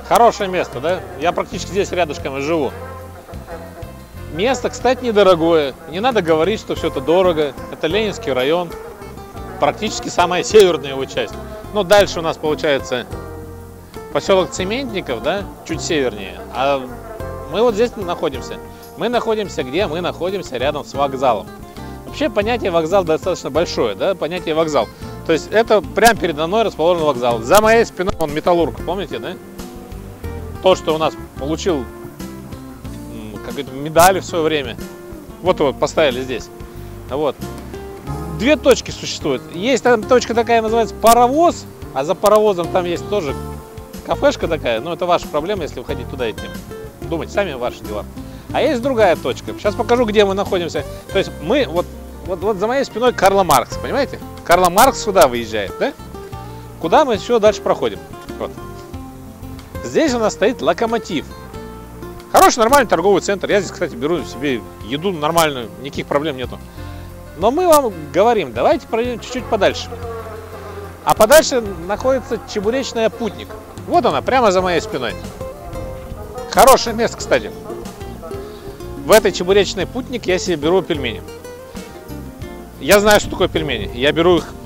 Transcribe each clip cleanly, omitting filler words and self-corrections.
Хорошее место, да? Я практически здесь рядышком и живу. Место, кстати, недорогое. Не надо говорить, что все это дорого. Это Ленинский район. Практически самая северная его часть. Ну, дальше у нас получается поселок Цементников, да? Чуть севернее. А мы вот здесь находимся. Мы находимся где? Мы находимся рядом с вокзалом. Вообще понятие вокзал достаточно большое, да? Понятие вокзал. То есть это прямо передо мной расположен вокзал. За моей спиной он Металлург, помните, да? То, что у нас получил какие-то медали в свое время. Вот его поставили здесь. Вот. Две точки существуют. Есть там точка такая, называется паровоз, а за паровозом там есть тоже кафешка такая. Но это ваша проблема, если вы хотите туда идти. Думайте сами, ваши дела. А есть другая точка. Сейчас покажу, где мы находимся. То есть мы, вот за моей спиной Карл Маркс, понимаете? Карл Маркс сюда выезжает, да? Куда мы еще дальше проходим? Вот. Здесь у нас стоит Локомотив. Хороший, нормальный торговый центр. Я здесь, кстати, беру себе еду нормальную, никаких проблем нету. Но мы вам говорим, давайте пройдем чуть-чуть подальше. А подальше находится Чебуречная Путник. Вот она, прямо за моей спиной. Хорошее место, кстати. В этой Чебуречной Путник я себе беру пельмени. Я знаю, что такое пельмени. Я беру их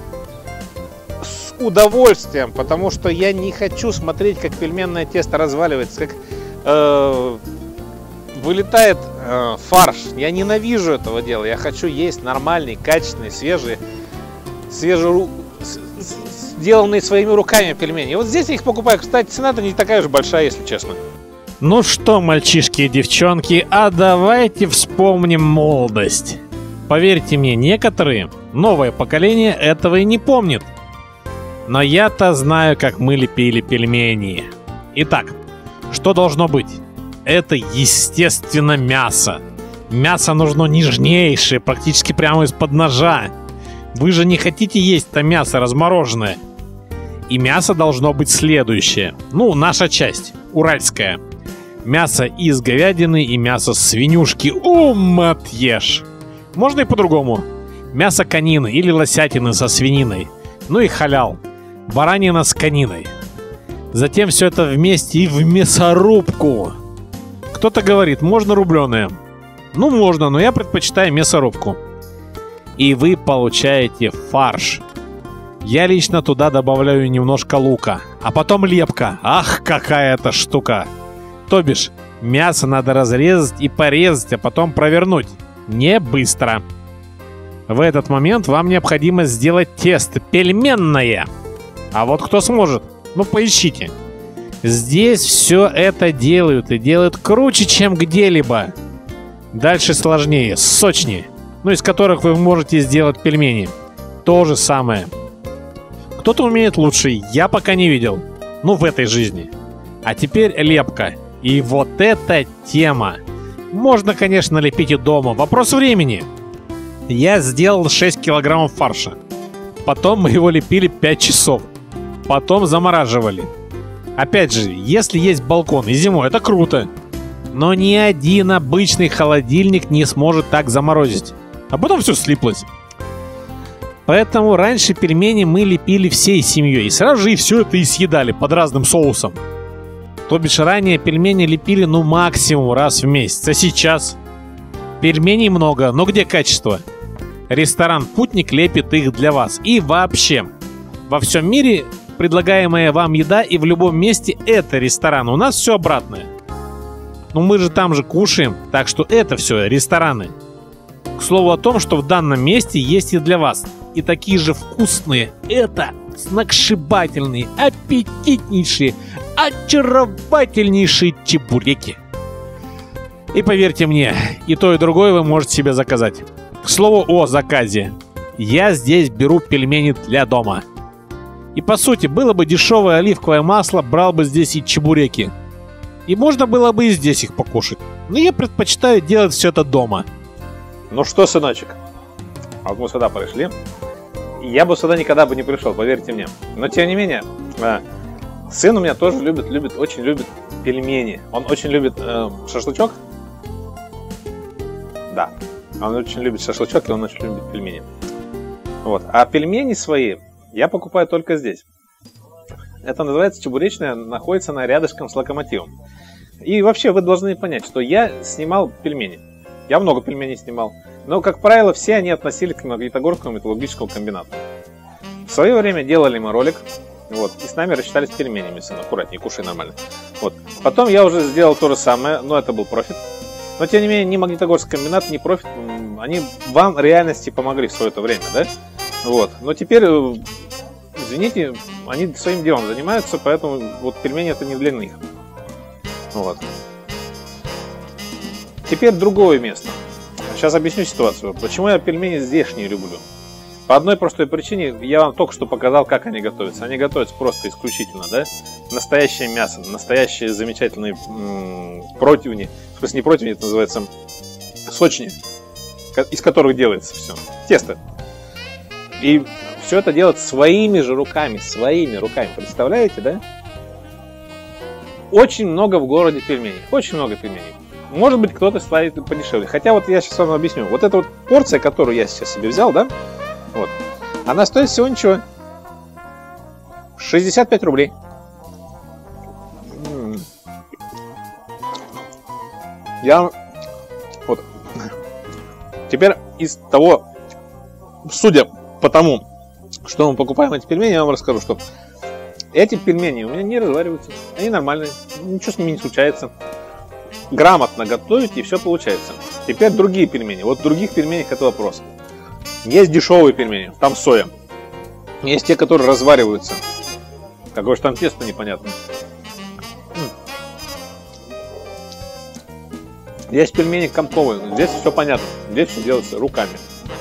с удовольствием, потому что я не хочу смотреть, как пельменное тесто разваливается, как вылетает фарш. Я ненавижу этого дела. Я хочу есть нормальный, качественный, сделанные своими руками пельмени. И вот здесь я их покупаю. Кстати, цена-то не такая уж большая, если честно. Ну что, мальчишки и девчонки, а давайте вспомним молодость. Поверьте мне, некоторые, новое поколение этого и не помнит. Но я-то знаю, как мы лепили пельмени. Итак, что должно быть? Это, естественно, мясо. Мясо нужно нежнейшее, практически прямо из-под ножа. Вы же не хотите есть это мясо размороженное. И мясо должно быть следующее. Ну, наша часть, уральская. Мясо из говядины и мясо свинюшки. Отъешь. Можно и по-другому. Мясо конины или лосятины со свининой. Ну и халял. Баранина с кониной. Затем все это вместе и в мясорубку. Кто-то говорит, можно рубленое. Ну, можно, но я предпочитаю мясорубку. И вы получаете фарш. Я лично туда добавляю немножко лука. А потом лепка. Ах, какая это штука. То бишь, мясо надо разрезать и порезать, а потом провернуть. Не быстро. В этот момент вам необходимо сделать тесто пельменное. А вот кто сможет? Ну, поищите. Здесь все это делают и делают круче, чем где-либо. Дальше сложнее, сочнее. Ну, из которых вы можете сделать пельмени. То же самое. Кто-то умеет лучше, я пока не видел. Ну, в этой жизни. А теперь лепка. И вот эта тема. Можно, конечно, лепить и дома. Вопрос времени. Я сделал 6 килограммов фарша. Потом мы его лепили 5 часов. Потом замораживали. Опять же, если есть балкон и зимой, это круто. Но ни один обычный холодильник не сможет так заморозить. А потом все слиплось. Поэтому раньше пельмени мы лепили всей семьей. И сразу же и все это и съедали под разным соусом. То бишь ранее пельмени лепили ну максимум раз в месяц. А сейчас пельменей много, но где качество? Ресторан «Путник» лепит их для вас. И вообще, во всем мире предлагаемая вам еда и в любом месте это ресторан. У нас все обратное. Но мы же там же кушаем, так что это все рестораны. К слову о том, что в данном месте есть и для вас. И такие же вкусные, это сногсшибательные, аппетитнейшие, очаровательнейшие чебуреки. И поверьте мне, и то, и другое вы можете себе заказать. К слову о заказе. Я здесь беру пельмени для дома. И по сути, было бы дешевое оливковое масло, брал бы здесь и чебуреки. И можно было бы и здесь их покушать. Но я предпочитаю делать все это дома. Ну что, сыночек, вот мы сюда пришли. Я бы сюда никогда бы не пришел, поверьте мне. Но тем не менее, сын у меня тоже очень любит пельмени. Он очень любит шашлычок. Да, он очень любит шашлычок, и он очень любит пельмени. Вот. А пельмени свои я покупаю только здесь. Это называется чебуречная, находится она рядышком с локомотивом. И вообще вы должны понять, что я снимал пельмени. Я много пельменей снимал. Но, как правило, все они относились к Магнитогорскому металлургическому комбинату. В свое время делали мы ролик. Вот, и с нами рассчитались пельменями, сын, аккуратнее, кушай нормально. Вот. Потом я уже сделал то же самое, но это был профит. Но, тем не менее, ни Магнитогорский комбинат, ни профит, они вам в реальности помогли в свое время, да? Вот. Но теперь, извините, они своим делом занимаются, поэтому вот пельмени это не для них. Вот. Теперь другое место. Сейчас объясню ситуацию. Почему я пельмени здешние люблю. По одной простой причине, я вам только что показал, как они готовятся. Они готовятся просто исключительно, да? Настоящее мясо, настоящие замечательные противни. В смысле, не противни, это называется сочни, из которых делается все. Тесто. И все это делать своими же руками, представляете, да? Очень много в городе пельменей, очень много пельменей. Может быть, кто-то ставит подешевле. Хотя вот я сейчас вам объясню. Вот эта вот порция, которую я сейчас себе взял, да? Вот. Она стоит всего ничего. 65 рублей. Я вот. Теперь из того, судя по тому, что мы покупаем эти пельмени, я вам расскажу, что эти пельмени у меня не развариваются. Они нормальные. Ничего с ними не случается. Грамотно готовите, и все получается. Теперь другие пельмени. Вот в других пельменях это вопрос. Есть дешевые пельмени, там соя. Есть те, которые развариваются. Какое же там тесто непонятно. Есть пельмени комковые. Здесь все понятно. Здесь все делается руками.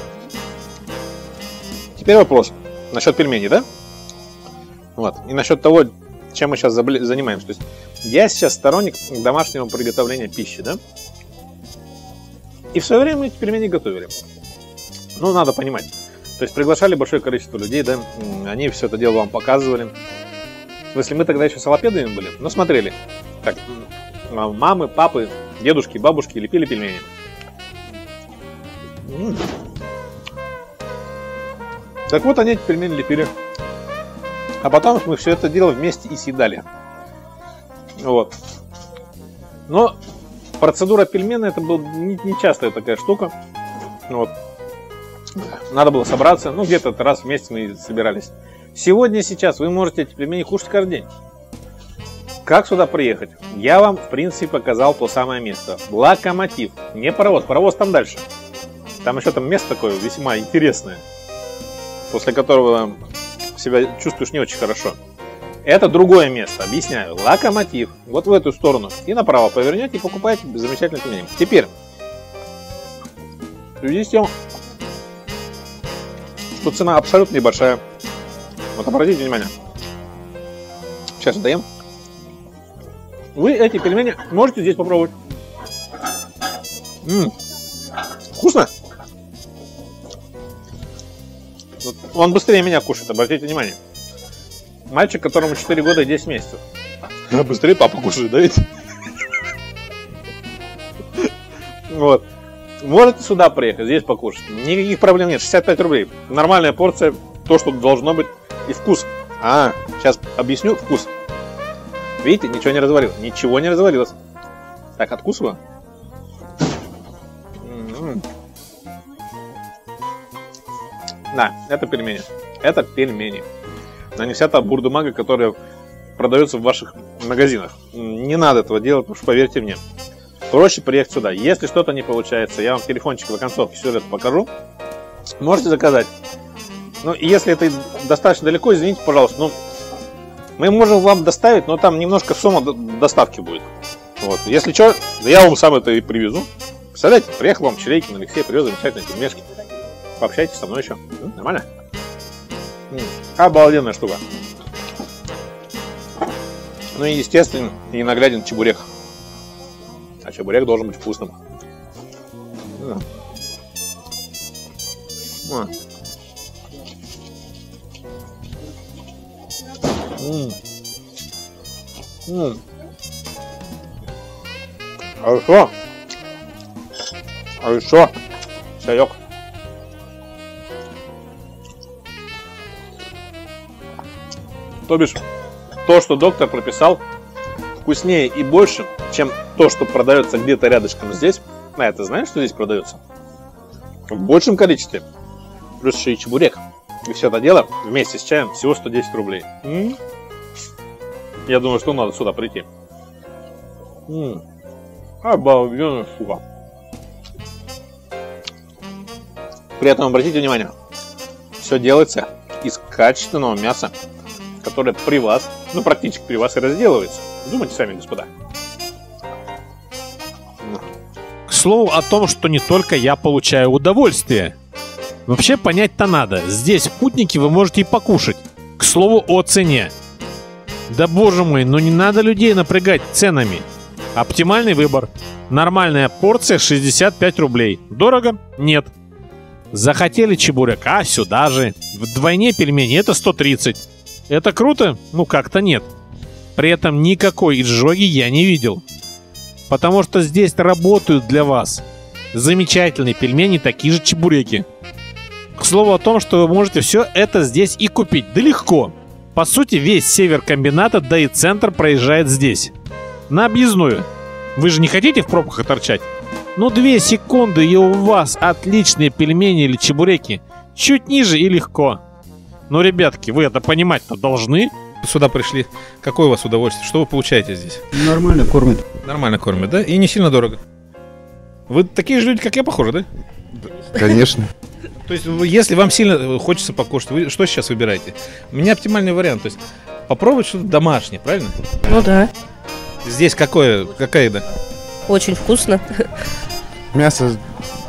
Теперь вопрос. Насчет пельменей, да? Вот. И насчет того, чем мы сейчас занимаемся. То есть я сейчас сторонник домашнего приготовления пищи, да? И в свое время эти пельмени готовили. Ну, надо понимать. То есть приглашали большое количество людей, да? Они все это дело вам показывали. В смысле, мы тогда еще салопедами были, но смотрели. Так, мамы, папы, дедушки, бабушки лепили пельмени. Так вот, они эти пельмени лепили. А потом мы все это дело вместе и съедали. Вот. Но процедура пельмена это была не частая такая штука. Вот. Надо было собраться. Ну, где-то раз в месяц мы собирались. Сегодня, сейчас вы можете эти пельмени кушать каждый день. Как сюда приехать? Я вам, в принципе, показал то самое место. Локомотив. Не паровоз. Паровоз там дальше. Там еще там место такое весьма интересное. После которого себя чувствуешь не очень хорошо. Это другое место, объясняю. Локомотив. Вот в эту сторону. И направо повернете и покупаете замечательный пельмени. Теперь, в связи с тем, что цена абсолютно небольшая. Вот обратите внимание. Сейчас даем. Вы эти пельмени можете здесь попробовать. Вкусно? Он быстрее меня кушает, обратите внимание. Мальчик, которому 4 года и 10 месяцев. Быстрее папа кушает, да ведь? Вот. Можете сюда приехать, здесь покушать. Никаких проблем нет, 65 рублей. Нормальная порция, то, что должно быть. И вкус. Сейчас объясню вкус. Видите, ничего не развалилось. Ничего не развалилось. Так, откусываю. Да, это пельмени. Это пельмени. А не вся та бурдумага, которая продается в ваших магазинах. Не надо этого делать, потому что, поверьте мне, проще приехать сюда. Если что-то не получается, я вам телефончик в оконцовке сюжета покажу. Можете заказать. Ну, и если это достаточно далеко, извините, пожалуйста, но мы можем вам доставить, но там немножко сумма доставки будет. Вот. Если что, я вам сам это и привезу. Представляете, приехал вам Чирейкин Алексей, привез замечательные пельмешки. Пообщайтесь со мной еще. Нормально? Обалденная штука. Ну и естественно, и нагляден чебурек. А чебурек должен быть вкусным. А еще чаек. То бишь, то, что доктор прописал, вкуснее и больше, чем то, что продается где-то рядышком здесь. А ты знаешь, что здесь продается? В большем количестве. Плюс еще и чебурек. И все это дело вместе с чаем всего 110 рублей. Я думаю, что надо сюда прийти. Обалденная штука. При этом обратите внимание, все делается из качественного мяса, которое при вас, ну практически при вас и разделывается. Думайте сами, господа. К слову о том, что не только я получаю удовольствие. Вообще понять-то надо. Здесь в Путнике вы можете и покушать. К слову о цене. Да боже мой, ну не надо людей напрягать ценами. Оптимальный выбор. Нормальная порция 65 рублей. Дорого? Нет. Захотели чебурек? А, сюда же. Вдвойне пельмени это 130. Это круто? Ну как-то нет. При этом никакой изжоги я не видел. Потому что здесь работают для вас замечательные пельмени, такие же чебуреки. К слову о том, что вы можете все это здесь и купить. Да легко. По сути, весь север комбината, да и центр проезжает здесь. На объездную. Вы же не хотите в пробках торчать? Ну 2 секунды, и у вас отличные пельмени или чебуреки. Чуть ниже и легко. Ну, ребятки, вы это понимать-то должны. Сюда пришли. Какое у вас удовольствие? Что вы получаете здесь? Нормально кормят. Нормально кормят, да? И не сильно дорого. Вы такие же люди, как я, похожи, да? Конечно. То есть, если вам сильно хочется покушать, вы что сейчас выбираете? У меня оптимальный вариант. То есть, попробовать что-то домашнее, правильно? Ну да, Здесь какая еда? очень вкусно. Мясо...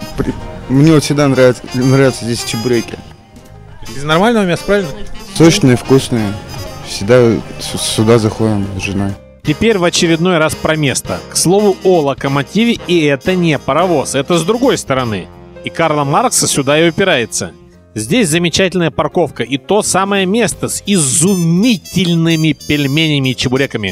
Мне вот всегда нравятся здесь чебуреки. Из нормального мяса, правильно? Сочные, вкусные. Всегда сюда заходим с женой. Теперь в очередной раз про место. К слову о локомотиве, и это не паровоз, это с другой стороны. И Карла Маркса сюда и упирается. Здесь замечательная парковка и то самое место с изумительными пельменями и чебуреками.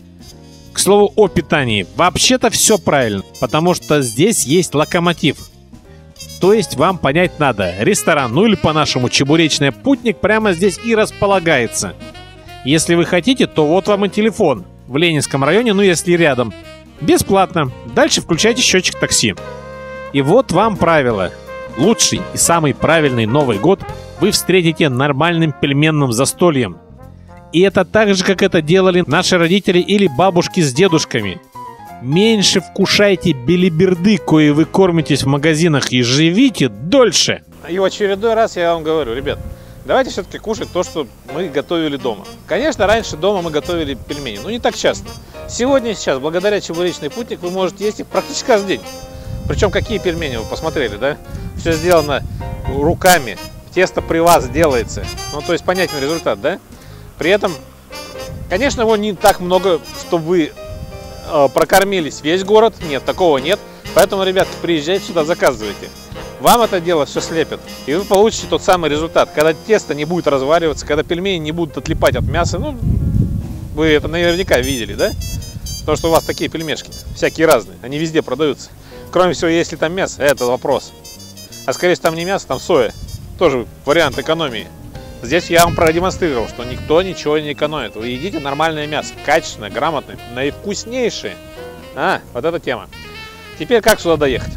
К слову о питании. Вообще-то все правильно, потому что здесь есть локомотив. То есть вам понять надо, ресторан, ну или по-нашему чебуречный Путник прямо здесь и располагается. Если вы хотите, то вот вам и телефон. В Ленинском районе, ну если рядом. Бесплатно. Дальше включайте счетчик такси. И вот вам правило. Лучший и самый правильный Новый год вы встретите нормальным пельменным застольем. И это так же, как это делали наши родители или бабушки с дедушками. Меньше вкушайте белиберды, кое вы кормитесь в магазинах, и живите дольше. И в очередной раз я вам говорю, ребят, давайте все-таки кушать то, что мы готовили дома. Конечно, раньше дома мы готовили пельмени, но не так часто. Сегодня и сейчас, благодаря чебуречный Путник, вы можете есть их практически каждый день. Причем какие пельмени, вы посмотрели, да? Все сделано руками, тесто при вас делается. Ну, то есть понятен результат, да? При этом, конечно, его не так много, чтобы вы прокормились весь город. Нет, такого нет. Поэтому, ребятки, приезжайте сюда, заказывайте. Вам это дело все слепят, и вы получите тот самый результат. Когда тесто не будет развариваться, когда пельмени не будут отлипать от мяса. Ну, вы это наверняка видели, да? Потому что у вас такие пельмешки, всякие разные, они везде продаются. Кроме всего, если там мясо, это вопрос. А скорее всего, там не мясо, там соя. Тоже вариант экономии. Здесь я вам продемонстрировал, что никто ничего не экономит. Вы едите нормальное мясо, качественное, грамотное, наивкуснейшее. Вот эта тема. Теперь как сюда доехать?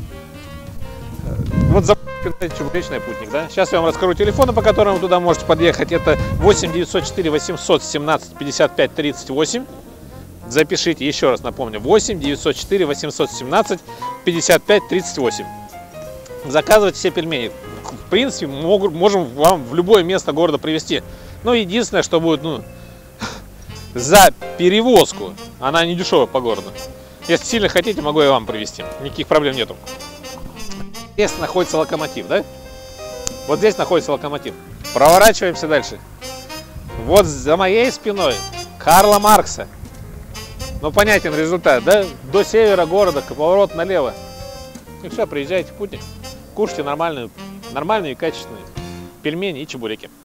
Вот чебуречный Путник, да? Сейчас я вам расскажу телефоны, по которым вы туда можете подъехать. Это 8 904 817 55 38. Запишите, еще раз напомню, 8 904 817 55 38. Заказывайте все пельмени. В принципе, можем вам в любое место города привезти. Но единственное, что будет, за перевозку. Она не дешевая по городу. Если сильно хотите, могу я вам привезти. Никаких проблем нету. Здесь находится локомотив, да? Вот здесь находится локомотив. Проворачиваемся дальше. Вот за моей спиной Карла Маркса. Ну, понятен результат, да? До севера города, поворот налево. И все, приезжайте в Путник. Кушайте нормальные и качественные пельмени и чебуреки.